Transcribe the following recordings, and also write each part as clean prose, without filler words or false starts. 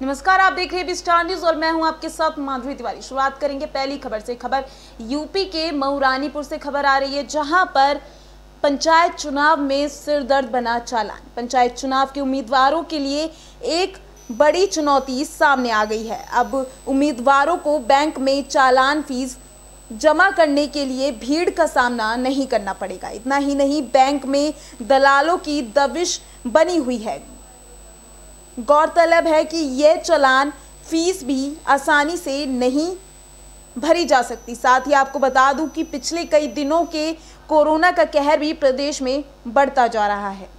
नमस्कार, आप देख रहे हैं स्टार न्यूज और मैं हूं आपके साथ माधुरी तिवारी। शुरुआत करेंगे पहली खबर से। खबर यूपी के मऊरानीपुर से खबर आ रही है, जहां पर पंचायत चुनाव में सिरदर्द बना चालान। पंचायत चुनाव के उम्मीदवारों के लिए एक बड़ी चुनौती सामने आ गई है। अब उम्मीदवारों को बैंक में चालान फीस जमा करने के लिए भीड़ का सामना नहीं करना पड़ेगा। इतना ही नहीं, बैंक में दलालों की दबिश बनी हुई है। गौरतलब है कि यह चालान फीस भी आसानी से नहीं भरी जा सकती। साथ ही आपको बता दूं कि पिछले कई दिनों के कोरोना का कहर भी प्रदेश में बढ़ता जा रहा है।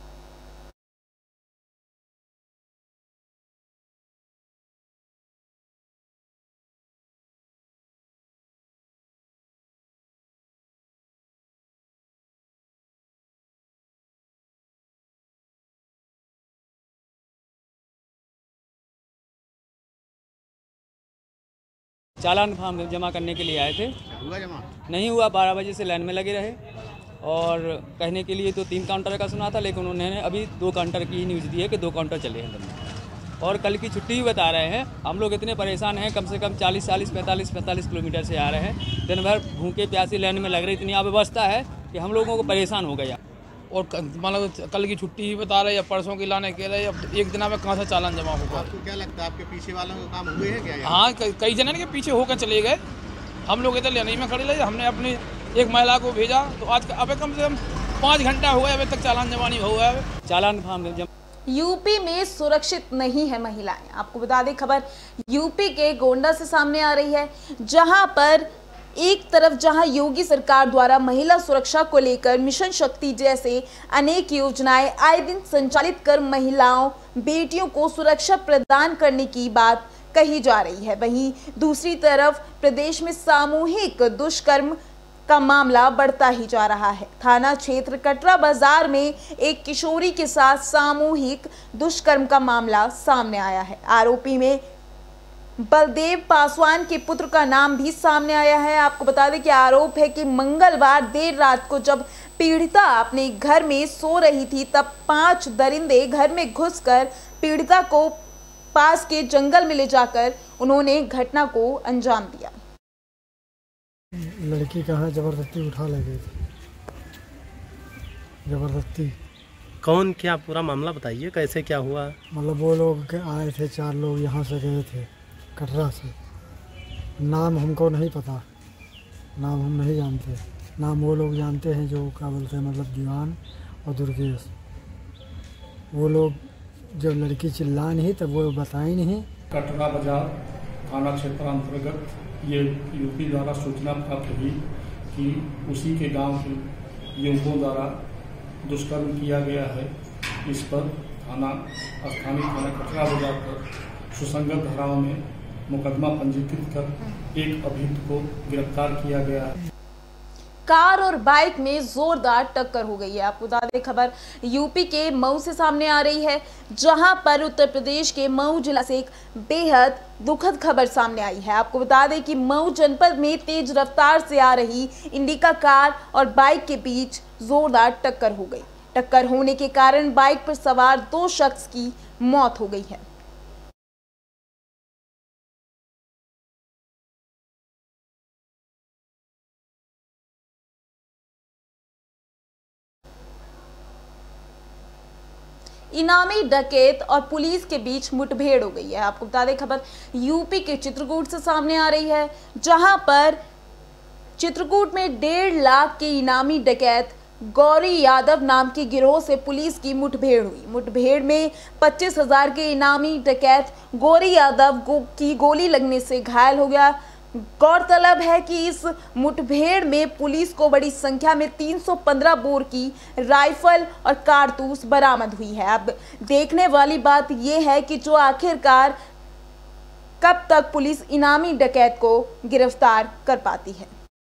चालान फॉर्म जमा करने के लिए आए थे। हुआ जमा? नहीं हुआ। 12 बजे से लाइन में लगे रहे और कहने के लिए तो 3 काउंटर का सुना था, लेकिन उन्होंने अभी 2 काउंटर की न्यूज़ दी है कि 2 काउंटर चले हैं और कल की छुट्टी भी बता रहे हैं। हम लोग इतने परेशान हैं, कम से कम 40-45 किलोमीटर से आ रहे हैं। दिन भर भूखे प्यासी लाइन में लग रही। इतनी अव्यवस्था है कि हम लोगों को परेशान हो गया। और मतलब कल की छुट्टी ही बता रहे या परसों की लाने कह रहे, अब एक दिन में कहाँ से चालान जमा होगा। आपको क्या लगता है, आपके पीछे वालों का काम हुए हैं क्या? हाँ, कई जने के पीछे होकर चले गए। हम लोग इधर लेने में खड़े रहे। हमने अपनी एक महिला को भेजा तो आज अब कम से कम 5 घंटा हो गया, अभी तक चालान जमा नहीं हुआ है। चालान फॉर्म यूपी में सुरक्षित नहीं है महिलाएं। आपको बता दें, खबर यूपी के गोंडा से सामने आ रही है, जहां पर एक तरफ जहां योगी सरकार द्वारा महिला सुरक्षा को लेकर मिशन शक्ति जैसे अनेक योजनाएं आए दिन संचालित कर महिलाओं बेटियों को सुरक्षा प्रदान करने की बात कही जा रही है, वहीं दूसरी तरफ प्रदेश में सामूहिक दुष्कर्म का मामला बढ़ता ही जा रहा है। थाना क्षेत्र कटरा बाजार में एक किशोरी के साथ सामूहिक दुष्कर्म का मामला सामने आया है। आरोपी में बलदेव पासवान के पुत्र का नाम भी सामने आया है। आपको बता दें कि आरोप है कि मंगलवार देर रात को जब पीड़िता अपने घर में सो रही थी, तब 5 दरिंदे घर में घुसकर पीड़िता को पास के जंगल में ले जाकर उन्होंने घटना को अंजाम दिया। लड़की कहाँ जबरदस्ती उठा ले गई थी, जबरदस्ती। कौन, क्या पूरा मामला बताइए, कैसे क्या हुआ? मतलब वो लोग आए थे, 4 लोग यहाँ से गए थे कटरा से। नाम हमको नहीं पता, नाम हम नहीं जानते। नाम वो लोग जानते हैं जो क्या बोलते हैं, मतलब दीवान और दुर्गेश। वो लोग जब लड़की चिल्ला नहीं तब वो बताए नहीं। कटरा बाजार थाना क्षेत्र अंतर्गत ये यूपी द्वारा सूचना प्राप्त हुई कि उसी के गांव के युवकों द्वारा दुष्कर्म किया गया है। इस पर स्थानीय थाना कटरा बाजार पर सुसंगत धाराओं में मुकदमा पंजीकृत कर एक अभियुक्त को गिरफ्तार किया गया है। कार और बाइक में जोरदार टक्कर हो गई है। आपको बता दें, खबर यूपी के मऊ से सामने आ रही है, जहां पर उत्तर प्रदेश के मऊ जिला से एक बेहद दुखद खबर सामने आई है। आपको बता दें कि मऊ जनपद में तेज रफ्तार से आ रही इंडिका कार और बाइक के बीच जोरदार टक्कर हो गई। टक्कर होने के कारण बाइक पर सवार 2 शख्स की मौत हो गई है। इनामी डकैत और पुलिस के बीच मुठभेड़ हो गई है। आपको बता दें, खबर यूपी के चित्रकूट से सामने आ रही है, जहां पर चित्रकूट में 1.5 लाख के इनामी डकैत गौरी यादव नाम के गिरोह से पुलिस की मुठभेड़ हुई। मुठभेड़ में 25,000 के इनामी डकैत गौरी यादव की गोली लगने से घायल हो गया। गौरतलब है कि इस मुठभेड़ में पुलिस को बड़ी संख्या में 315 बोर की राइफल और कारतूस बरामद हुई है। अब देखने वाली बात यह है कि जो आखिरकार कब तक पुलिस इनामी डकैत को गिरफ्तार कर पाती है।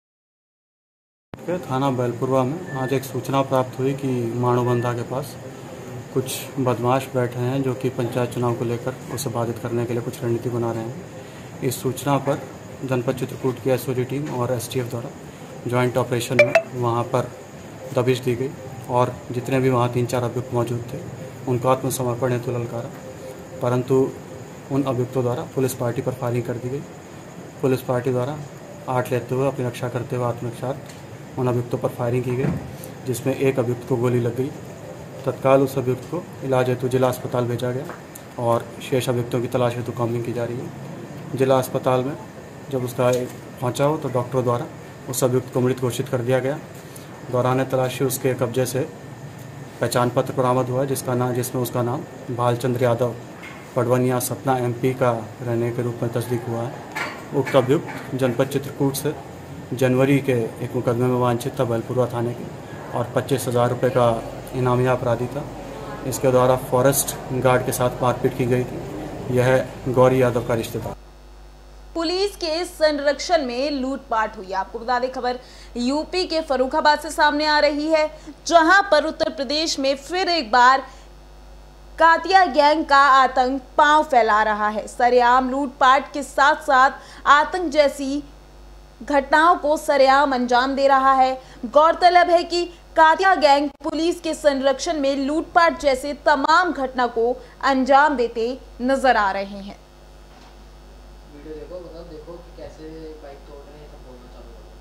थाना बैलपुरवा में आज एक सूचना प्राप्त हुई कि माणोबंधा के पास कुछ बदमाश बैठे हैं जो कि पंचायत चुनाव को लेकर उसे बाधित करने के लिए कुछ रणनीति बना रहे हैं। इस सूचना पर जनपद चित्रकूट की एसओजी टीम और एसटीएफ द्वारा जॉइंट ऑपरेशन में वहां पर दबिश दी गई और जितने भी वहां 3-4 अभियुक्त मौजूद थे उनको आत्मसमर्पण हेतु ललकारा, परंतु उन अभियुक्तों द्वारा पुलिस पार्टी पर फायरिंग कर दी गई। पुलिस पार्टी द्वारा 8 लेते हुए अपनी रक्षा करते हुए आत्मरक्षार्थ उन अभियुक्तों पर फायरिंग की गई, जिसमें एक अभियुक्त को गोली लग गई। तत्काल उस अभियुक्त को इलाज हेतु जिला अस्पताल भेजा गया और शेष अभियुक्तों की तलाश हेतु काउंसलिंग की जा रही है। जिला अस्पताल में जब उसका पहुंचा हो तो डॉक्टरों द्वारा उस अभियुक्त को मृत घोषित कर दिया गया। दौरान तलाशी उसके कब्जे से पहचान पत्र बरामद हुआ है, जिसमें उसका नाम भालचंद्र यादव पडवनिया सतना MP का रहने के रूप में तस्दीक हुआ है। उक्त अभियुक्त जनपद चित्रकूट से जनवरी के एक मुकदमे में वांछित था बैलपुरा थाने के और 25,000 रुपये का इनामी अपराधी था। इसके द्वारा फॉरेस्ट गार्ड के साथ मारपीट की गई थी। यह गौरी यादव का रिश्तेदार। पुलिस के संरक्षण में लूटपाट हुई। आपको बता दें, खबर यूपी के फर्रुखाबाद से सामने आ रही है, जहां पर उत्तर प्रदेश में फिर एक बार कातिया गैंग का आतंक पांव फैला रहा है। सरेआम लूटपाट के साथ साथ आतंक जैसी घटनाओं को सरेआम अंजाम दे रहा है। गौरतलब है कि कातिया गैंग पुलिस के संरक्षण में लूटपाट जैसे तमाम घटना को अंजाम देते नजर आ रहे हैं। वीडियो देखो, मतलब देखो कि कैसे बाइक तोड़ रहे हैं, सब बोलना चालू हो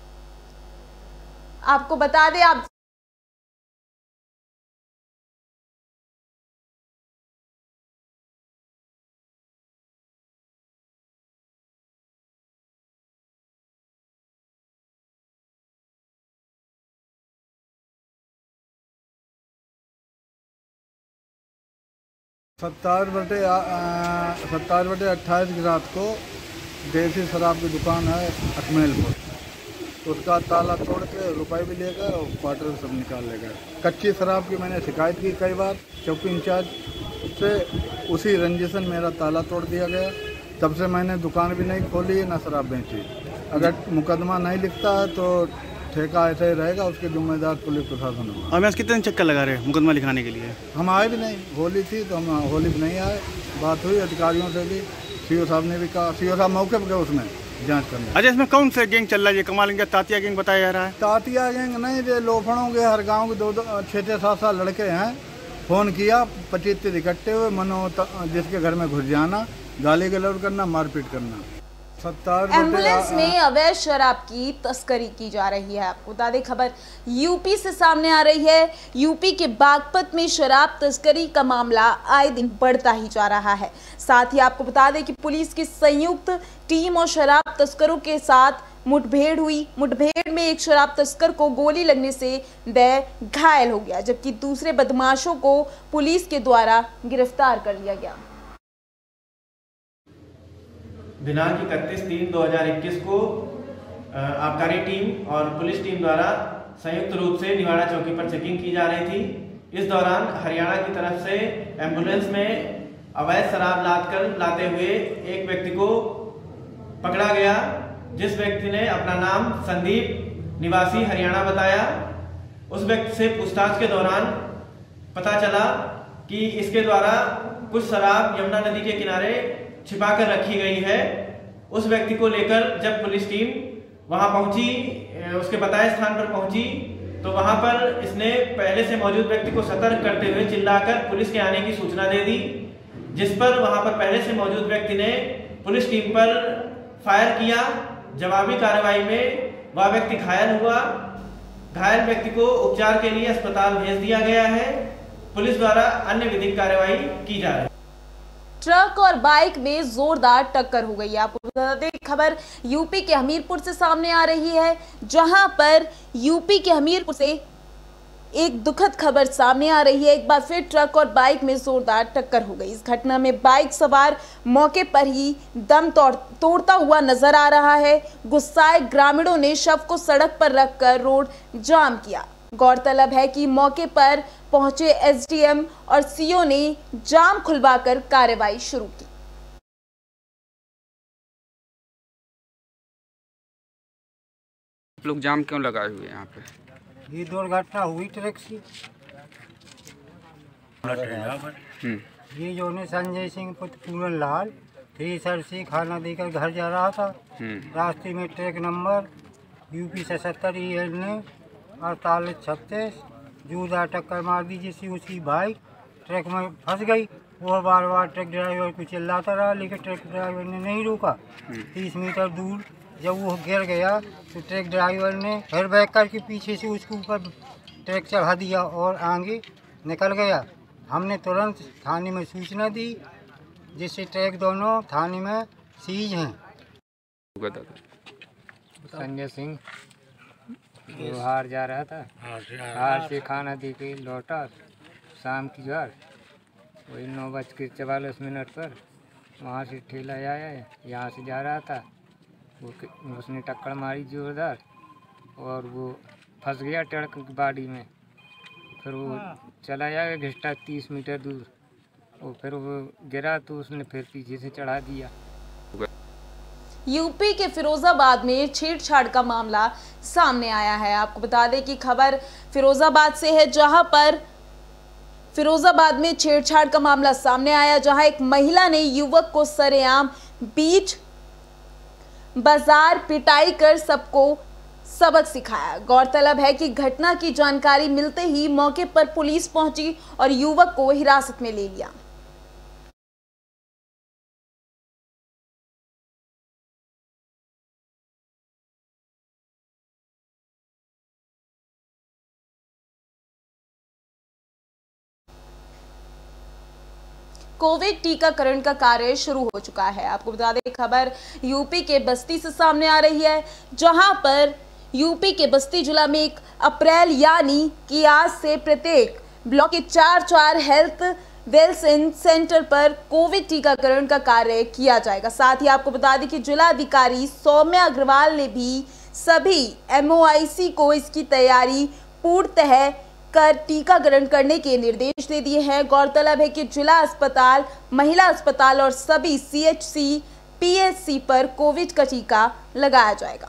गया। आपको बता दें, आप सत्ताईस बटे 28 की रात को देसी शराब की दुकान है अकमेलपुर, उसका ताला तोड़ के रुपए भी ले गए और क्वार्टर सब निकाल ले गए। कच्ची शराब की मैंने शिकायत की कई बार चौकी इंचार्ज से, उसी रंजिश में मेरा ताला तोड़ दिया गया। तब से मैंने दुकान भी नहीं खोली ना शराब बेची। अगर मुकदमा नहीं लिखता है तो ठेका ऐसा ही रहेगा, उसके जिम्मेदार पुलिस प्रशासन होगा। और कितने चक्कर लगा रहे हैं मुकदमा लिखाने के लिए? हम आए भी नहीं, होली थी तो हम होली भी नहीं आए। बात हुई अधिकारियों से भी, CO साहब ने भी कहा, CO साहब मौके पर गए उसमें जांच करने। अच्छा, इसमें कौन से गैंग चल रहा है? कमाल गैंग, तातिया गैंग बताया जा रहा है। तातिया गैंग नहीं, ये लोफड़ों के हर गाँव के 6-6, 7 लड़के हैं। फ़ोन किया 25-30 इकट्ठे हुए, मनो जिसके घर में घुस जाना, गाली गलौज करना, मारपीट करना। एम्बुलेंस में अवैध शराब की तस्करी की जा रही है। आपको बता दें, खबर यूपी से सामने आ रही है। यूपी के बागपत में शराब तस्करी का मामला आए दिन बढ़ता ही जा रहा है। साथ ही आपको बता दें कि पुलिस की संयुक्त टीम और शराब तस्करों के साथ मुठभेड़ हुई। मुठभेड़ में एक शराब तस्कर को गोली लगने से वह घायल हो गया, जबकि दूसरे बदमाशों को पुलिस के द्वारा गिरफ्तार कर लिया गया। दिनांक 31/3/2021 को आबकारी टीम और पुलिस टीम द्वारा संयुक्त रूप से निवाड़ा चौकी पर चेकिंग की जा रही थी। इस दौरान हरियाणा की तरफ से एम्बुलेंस में अवैध शराब लाते हुए एक व्यक्ति को पकड़ा गया, जिस व्यक्ति ने अपना नाम संदीप निवासी हरियाणा बताया। उस व्यक्ति से पूछताछ के दौरान पता चला कि इसके द्वारा कुछ शराब यमुना नदी के किनारे छिपा कर रखी गई है। उस व्यक्ति को लेकर जब पुलिस टीम वहां पहुंची, उसके बताए स्थान पर पहुंची, तो वहां पर इसने पहले से मौजूद व्यक्ति को सतर्क करते हुए चिल्लाकर पुलिस के आने की सूचना दे दी, जिस पर वहां पर पहले से मौजूद व्यक्ति ने पुलिस टीम पर फायर किया। जवाबी कार्रवाई में वह व्यक्ति घायल हुआ। घायल व्यक्ति को उपचार के लिए अस्पताल भेज दिया गया है। पुलिस द्वारा अन्य विधिक कार्रवाई की जा रही है। ट्रक और बाइक में जोरदार टक्कर हो गई है। आपको बता दें, खबर यूपी के हमीरपुर से सामने आ रही है, जहां पर यूपी के हमीरपुर से एक दुखद खबर सामने आ रही है। एक बार फिर ट्रक और बाइक में जोरदार टक्कर हो गई। इस घटना में बाइक सवार मौके पर ही दम तोड़ता हुआ नजर आ रहा है। गुस्साए ग्रामीणों ने शव को सड़क पर रखकर रोड जाम किया। गौरतलब है कि मौके पर पहुंचे SDM और CO ने जाम खुलवाकर कार्रवाई शुरू की। लोग जाम क्यों लगाए हुए हैं यहाँ पे? ये दुर्घटना हुई ट्रक से। ये जो ने संजय सिंह पुत्र पूरन लाल थ्रेसर से खाना देकर घर जा रहा था। रास्ते में ट्रक नंबर UP 77 EN 4836 जोरदार टक्कर मार दी, जिससे उसकी बाइक ट्रक में फंस गई। वो बार बार ट्रक ड्राइवर को चिल्लाता रहा, लेकिन ट्रक ड्राइवर ने नहीं रोका। 30 मीटर दूर जब वो गिर गया तो ट्रक ड्राइवर ने फिर बैक करके पीछे से उसके ऊपर ट्रक चढ़ा दिया और आगे निकल गया। हमने तुरंत थाने में सूचना दी, जिससे ट्रक दोनों थाने में सीज हैं। संजय सिंह हार जा रहा था, हार से खाना दे के लौटा शाम की बार वही 9:44 पर। वहाँ से ठेला आया, यहाँ से जा रहा था, उसने टक्कर मारी जोरदार और वो फंस गया ट्रक की बाड़ी में। फिर वो चला जाएगा घिस्टा 30 मीटर दूर, और फिर वो गिरा तो उसने फिर पीछे से चढ़ा दिया। यूपी के फिरोजाबाद में छेड़छाड़ का मामला सामने आया है। आपको बता दें कि खबर फिरोजाबाद से है, जहां पर फिरोजाबाद में छेड़छाड़ का मामला सामने आया, जहां एक महिला ने युवक को सरेआम बीच बाजार पिटाई कर सबको सबक सिखाया। गौरतलब है कि घटना की जानकारी मिलते ही मौके पर पुलिस पहुंची और युवक को हिरासत में ले लिया। कोविड टीकाकरण का कार्य शुरू हो चुका है। आपको बता दें खबर यूपी के बस्ती से सामने आ रही है, जहां पर यूपी के बस्ती जिला में 1 अप्रैल यानी कि आज से प्रत्येक ब्लॉक के 4 हेल्थ वेलनेस सेंटर पर कोविड टीकाकरण का कार्य किया जाएगा। साथ ही आपको बता दें कि जिलाधिकारी सौम्या अग्रवाल ने भी सभी MOIC को इसकी तैयारी पूर्णतः कर टीकाकरण करने के निर्देश दे दिए हैं। गौरतलब है कि जिला अस्पताल, महिला अस्पताल और सभी CHC, PSC पर कोविड का टीका लगाया जाएगा।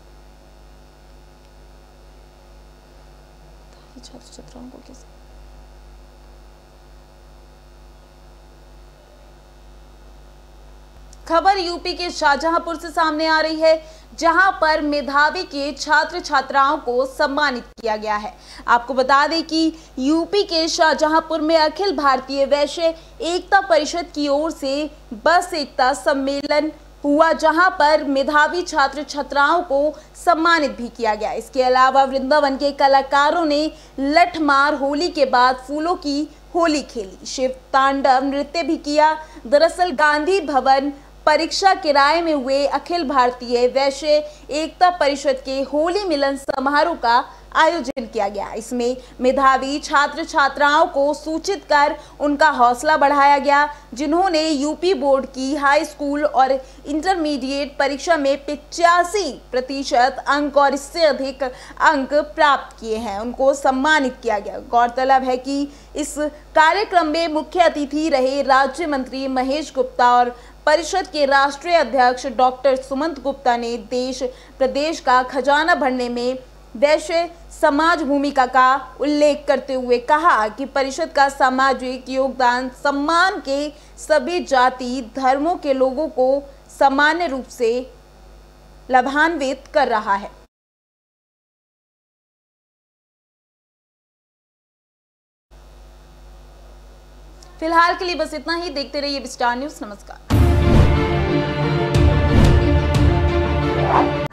खबर यूपी के शाहजहांपुर से सामने आ रही है, जहां पर मेधावी के छात्र छात्राओं को सम्मानित किया गया है। आपको बता दें कि यूपी के शाहजहांपुर में अखिल भारतीय वैश्य एकता परिषद की ओर से बस एकता सम्मेलन हुआ, जहां पर मेधावी छात्र छात्राओं को सम्मानित भी किया गया। इसके अलावा वृंदावन के कलाकारों ने लठमार होली के बाद फूलों की होली खेली, शिव तांडव नृत्य भी किया। दरअसल गांधी भवन परीक्षा किराए में हुए अखिल भारतीय वैश्य एकता परिषद के होली मिलन समारोह का आयोजन किया गया। इसमें मेधावी छात्र छात्राओं को सूचित कर उनका हौसला बढ़ाया गया, जिन्होंने यूपी बोर्ड की हाई स्कूल और इंटरमीडिएट परीक्षा में 85% अंक और इससे अधिक अंक प्राप्त किए हैं, उनको सम्मानित किया गया। गौरतलब है कि इस कार्यक्रम में मुख्य अतिथि रहे राज्य मंत्री महेश गुप्ता और परिषद के राष्ट्रीय अध्यक्ष डॉक्टर सुमंत गुप्ता ने देश प्रदेश का खजाना भरने में वैश्य समाज भूमिका का उल्लेख करते हुए कहा कि परिषद का सामाजिक योगदान सम्मान के सभी जाति धर्मों के लोगों को सामान्य रूप से लाभान्वित कर रहा है। फिलहाल के लिए बस इतना ही। देखते रहिए विस्टार न्यूज़। नमस्कार।